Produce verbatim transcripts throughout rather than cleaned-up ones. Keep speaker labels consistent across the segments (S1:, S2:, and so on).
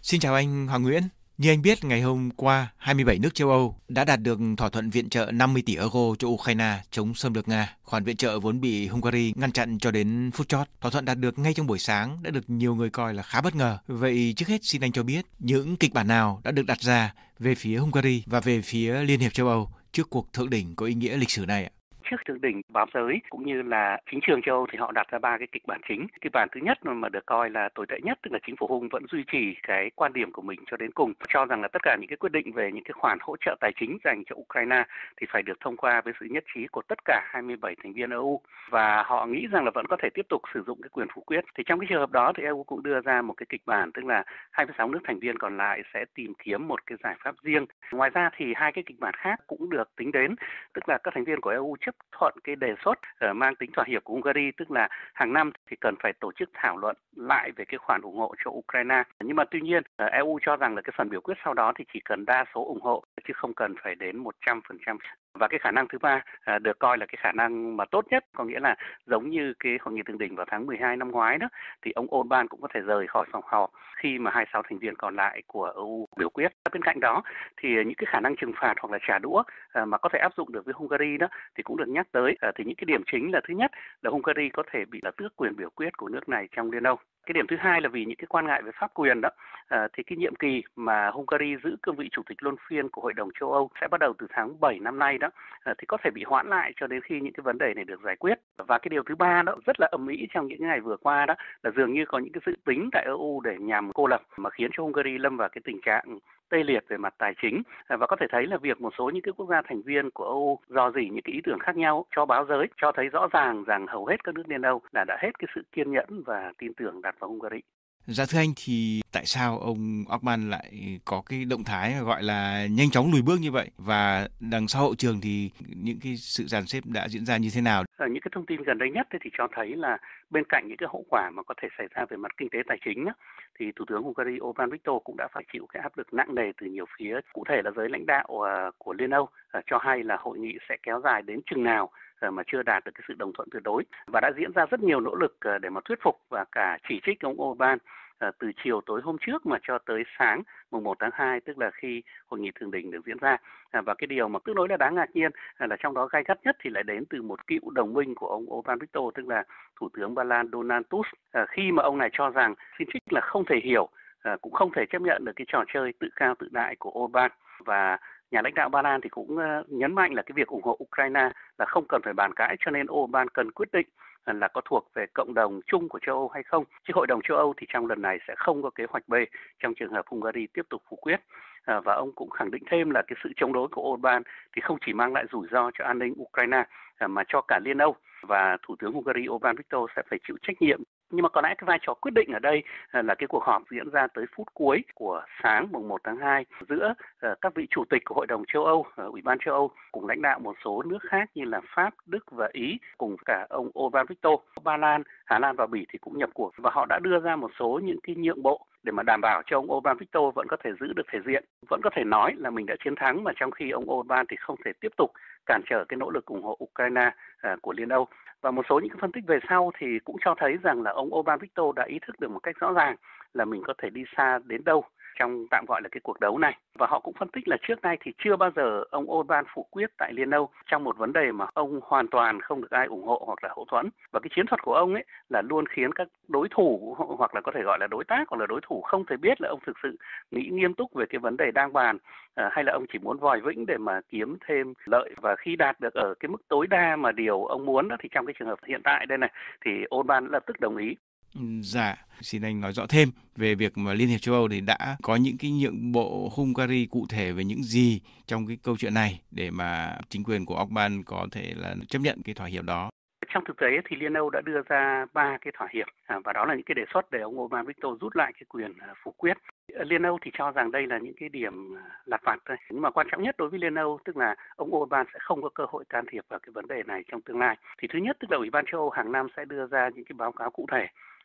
S1: Xin chào anh Hoàng Nguyễn. Như anh biết, ngày hôm qua, hai mươi bảy nước châu Âu đã đạt được thỏa thuận viện trợ năm mươi tỷ euro cho Ukraine chống xâm lược Nga. Khoản viện trợ vốn bị Hungary ngăn chặn cho đến phút chót. Thỏa thuận đạt được ngay trong buổi sáng đã được nhiều người coi là khá bất ngờ. Vậy trước hết xin anh cho biết những kịch bản nào đã được đặt ra về phía Hungary và về phía Liên hiệp châu Âu trước cuộc thượng đỉnh có ý nghĩa lịch sử này ạ?
S2: Trước thượng đỉnh báo giới cũng như là chính trường châu Âu thì họ đặt ra ba cái kịch bản chính. Kịch bản thứ nhất mà được coi là tồi tệ nhất, tức là chính phủ Hung vẫn duy trì cái quan điểm của mình cho đến cùng, cho rằng là tất cả những cái quyết định về những cái khoản hỗ trợ tài chính dành cho Ukraine thì phải được thông qua với sự nhất trí của tất cả hai mươi bảy thành viên e u, và họ nghĩ rằng là vẫn có thể tiếp tục sử dụng cái quyền phủ quyết. Thì trong cái trường hợp đó thì e u cũng đưa ra một cái kịch bản, tức là hai mươi sáu nước thành viên còn lại sẽ tìm kiếm một cái giải pháp riêng. Ngoài ra thì hai cái kịch bản khác cũng được tính đến, tức là các thành viên của e u chấp thuận cái đề xuất uh, mang tính thỏa hiệp của Hungary, tức là hàng năm thì cần phải tổ chức thảo luận lại về cái khoản ủng hộ cho Ukraine. Nhưng mà tuy nhiên uh, e u cho rằng là cái phần biểu quyết sau đó thì chỉ cần đa số ủng hộ chứ không cần phải đến một trăm phần trăm. Và cái khả năng thứ ba uh, được coi là cái khả năng mà tốt nhất, có nghĩa là giống như cái hội nghị thượng đỉnh vào tháng mười hai năm ngoái đó, thì ông Orbán cũng có thể rời khỏi phòng họp khi mà hai mươi sáu thành viên còn lại của e u biểu quyết. Bên cạnh đó thì những cái khả năng trừng phạt hoặc là trả đũa uh, mà có thể áp dụng được với Hungary đó thì cũng được nhắc tới. Uh, thì những cái điểm chính là thứ nhất là Hungary có thể bị là tước quyền biểu quyết của nước này trong Liên Âu. Cái điểm thứ hai là vì những cái quan ngại về pháp quyền đó, à, thì cái nhiệm kỳ mà Hungary giữ cương vị chủ tịch luân phiên của Hội đồng châu Âu sẽ bắt đầu từ tháng bảy năm nay đó, à, thì có thể bị hoãn lại cho đến khi những cái vấn đề này được giải quyết. Và cái điều thứ ba đó rất là ầm ĩ trong những ngày vừa qua đó là dường như có những cái dự tính tại e u để nhằm cô lập mà khiến cho Hungary lâm vào cái tình trạng tê liệt về mặt tài chính. Và có thể thấy là việc một số những cái quốc gia thành viên của e u rò rỉ những cái ý tưởng khác nhau cho báo giới cho thấy rõ ràng rằng hầu hết các nước Liên Âu là đã hết cái sự kiên nhẫn và tin tưởng đặt vào Hungary.
S1: Dạ thưa anh, thì tại sao ông Orbán lại có cái động thái gọi là nhanh chóng lùi bước như vậy, và đằng sau hậu trường thì những cái sự dàn xếp đã diễn ra như thế nào?
S2: Ở những cái thông tin gần đây nhất thì cho thấy là bên cạnh những cái hậu quả mà có thể xảy ra về mặt kinh tế tài chính á, thì Thủ tướng Hungary Orbán Viktor cũng đã phải chịu cái áp lực nặng nề từ nhiều phía. Cụ thể là giới lãnh đạo uh, của Liên Âu uh, cho hay là hội nghị sẽ kéo dài đến chừng nào uh, mà chưa đạt được cái sự đồng thuận tuyệt đối, và đã diễn ra rất nhiều nỗ lực uh, để mà thuyết phục và cả chỉ trích ông Orbán uh, từ chiều tối hôm trước mà cho tới sáng mùng một tháng hai, tức là khi hội nghị thượng đỉnh được diễn ra. À, và cái điều mà tương đối là đáng ngạc nhiên à, là trong đó gay gắt nhất thì lại đến từ một cựu đồng minh của ông Orbán Viktor, tức là Thủ tướng Ba Lan Donald Tusk, à, khi mà ông này cho rằng xin trích là không thể hiểu, à, cũng không thể chấp nhận được cái trò chơi tự cao tự đại của Orbán. Và nhà lãnh đạo Ba Lan thì cũng uh, nhấn mạnh là cái việc ủng hộ Ukraine là không cần phải bàn cãi, cho nên Orbán cần quyết định là có thuộc về cộng đồng chung của châu Âu hay không. Chứ Hội đồng châu Âu thì trong lần này sẽ không có kế hoạch B trong trường hợp Hungary tiếp tục phủ quyết. À, và ông cũng khẳng định thêm là cái sự chống đối của Orbán thì không chỉ mang lại rủi ro cho an ninh Ukraine à, mà cho cả Liên Âu, và Thủ tướng Hungary Orbán Viktor sẽ phải chịu trách nhiệm. Nhưng mà có lẽ cái vai trò quyết định ở đây là cái cuộc họp diễn ra tới phút cuối của sáng mùng một tháng hai giữa uh, các vị chủ tịch của Hội đồng châu Âu, uh, Ủy ban châu Âu cùng lãnh đạo một số nước khác như là Pháp, Đức và Ý, cùng cả ông Orbán Viktor. Ba Lan, Hà Lan và Bỉ thì cũng nhập cuộc, và họ đã đưa ra một số những cái nhượng bộ để mà đảm bảo cho ông Orbán Viktor vẫn có thể giữ được thể diện, vẫn có thể nói là mình đã chiến thắng, mà trong khi ông Orbán thì không thể tiếp tục cản trở cái nỗ lực ủng hộ Ukraine uh, của Liên Âu. Và một số những cái phân tích về sau thì cũng cho thấy rằng là ông Orbán Viktor đã ý thức được một cách rõ ràng là mình có thể đi xa đến đâu trong tạm gọi là cái cuộc đấu này. Và họ cũng phân tích là trước nay thì chưa bao giờ ông Orbán phủ quyết tại Liên Âu trong một vấn đề mà ông hoàn toàn không được ai ủng hộ hoặc là hậu thuẫn. Và cái chiến thuật của ông ấy là luôn khiến các đối thủ, hoặc là có thể gọi là đối tác hoặc là đối thủ, không thể biết là ông thực sự nghĩ nghiêm túc về cái vấn đề đang bàn, à, hay là ông chỉ muốn vòi vĩnh để mà kiếm thêm lợi. Và khi đạt được ở cái mức tối đa mà điều ông muốn đó, thì trong cái trường hợp hiện tại đây này thì Orbán lập tức đồng ý.
S1: Dạ, xin anh nói rõ thêm về việc mà Liên hiệp châu Âu thì đã có những cái nhượng bộ Hungary cụ thể về những gì trong cái câu chuyện này để mà chính quyền của Orbán có thể là chấp nhận cái thỏa hiệp đó.
S2: Trong thực tế thì Liên Âu đã đưa ra ba cái thỏa hiệp, à, và đó là những cái đề xuất để ông Orbán Viktor rút lại cái quyền à, phủ quyết. Liên Âu thì cho rằng đây là những cái điểm lặt vặt thôi, nhưng mà quan trọng nhất đối với Liên Âu tức là ông Orbán sẽ không có cơ hội can thiệp vào cái vấn đề này trong tương lai. Thì thứ nhất tức là Ủy ban châu Âu hàng năm sẽ đưa ra những cái báo cáo cụ thể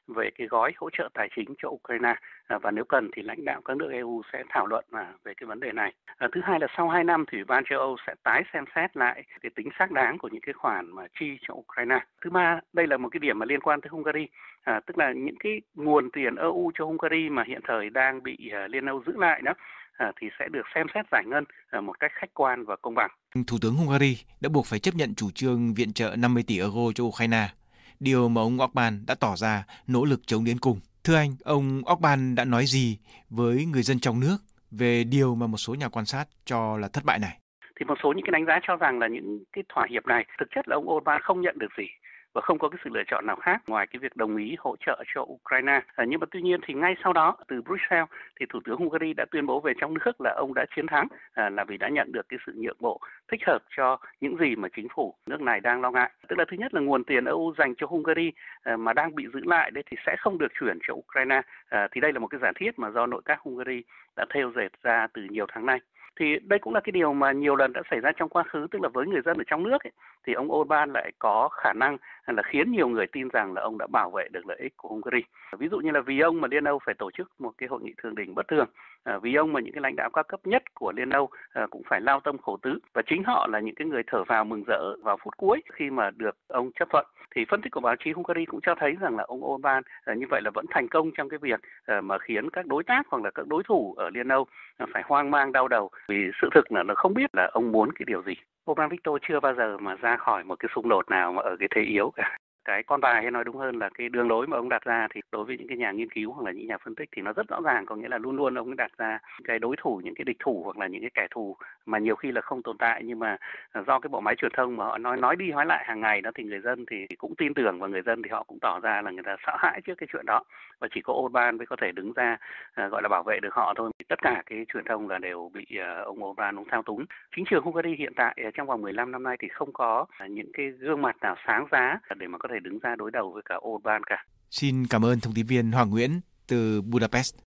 S2: về cái gói hỗ trợ tài chính cho Ukraine, và nếu cần thì lãnh đạo các nước e u sẽ thảo luận về cái vấn đề này. Thứ hai là sau hai năm thì Ủy ban châu Âu sẽ tái xem xét lại cái tính xác đáng của những cái khoản mà chi cho Ukraine. Thứ ba, đây là một cái điểm mà liên quan tới Hungary, à, tức là những cái nguồn tiền e u cho Hungary mà hiện thời đang bị Liên Âu giữ lại đó, à, thì sẽ được xem xét giải ngân một cách khách quan và công bằng.
S1: Thủ tướng Hungary đã buộc phải chấp nhận chủ trương viện trợ năm mươi tỷ euro cho Ukraine, điều mà ông Orbán đã tỏ ra nỗ lực chống đến cùng. Thưa anh, ông Orbán đã nói gì với người dân trong nước về điều mà một số nhà quan sát cho là thất bại này?
S2: Thì một số những cái đánh giá cho rằng là những cái thỏa hiệp này thực chất là ông Orbán không nhận được gì và không có cái sự lựa chọn nào khác ngoài cái việc đồng ý hỗ trợ cho Ukraine. À, nhưng mà tuy nhiên thì ngay sau đó từ Brussels thì Thủ tướng Hungary đã tuyên bố về trong nước là ông đã chiến thắng, à, là vì đã nhận được cái sự nhượng bộ thích hợp cho những gì mà chính phủ nước này đang lo ngại. Tức là thứ nhất là nguồn tiền e u dành cho Hungary à, mà đang bị giữ lại đấy thì sẽ không được chuyển cho Ukraine. À, thì đây là một cái giả thiết mà do nội các Hungary đã thêu dệt ra từ nhiều tháng nay. Thì đây cũng là cái điều mà nhiều lần đã xảy ra trong quá khứ, tức là với người dân ở trong nước ấy, thì ông Orbán lại có khả năng là khiến nhiều người tin rằng là ông đã bảo vệ được lợi ích của Hungary. Ví dụ như là vì ông mà Liên Âu phải tổ chức một cái hội nghị thượng đỉnh bất thường, à, vì ông mà những cái lãnh đạo cao cấp nhất của Liên Âu à, cũng phải lao tâm khổ tứ, và chính họ là những cái người thở phào mừng rỡ vào phút cuối khi mà được ông chấp thuận. Thì phân tích của báo chí Hungary cũng cho thấy rằng là ông Orbán à, như vậy là vẫn thành công trong cái việc à, mà khiến các đối tác hoặc là các đối thủ ở Liên Âu à, phải hoang mang đau đầu, vì sự thực là nó không biết là ông muốn cái điều gì. Orbán Viktor chưa bao giờ mà ra khỏi một cái xung đột nào mà ở cái thế yếu cả. Cái con bài hay nói đúng hơn là cái đường lối mà ông đặt ra thì đối với những cái nhà nghiên cứu hoặc là những nhà phân tích thì nó rất rõ ràng, có nghĩa là luôn luôn ông đặt ra cái đối thủ, những cái địch thủ hoặc là những cái kẻ thù mà nhiều khi là không tồn tại, nhưng mà do cái bộ máy truyền thông mà họ nói nói đi nói lại hàng ngày đó thì người dân thì cũng tin tưởng, và người dân thì họ cũng tỏ ra là người ta sợ hãi trước cái chuyện đó, và chỉ có Orbán mới có thể đứng ra uh, gọi là bảo vệ được họ thôi. Tất cả cái truyền thông là đều bị uh, ông Orbán ông thao túng. Chính trường Hungary hiện tại uh, trong vòng mười lăm năm nay thì không có uh, những cái gương mặt nào sáng giá để mà có thể đứng ra đối đầu với cả Orbán cả.
S1: Xin cảm ơn thông tin viên Hoàng Nguyễn từ Budapest.